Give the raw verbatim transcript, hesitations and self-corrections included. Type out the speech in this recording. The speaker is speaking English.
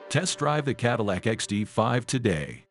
Test drive the Cadillac X T five today.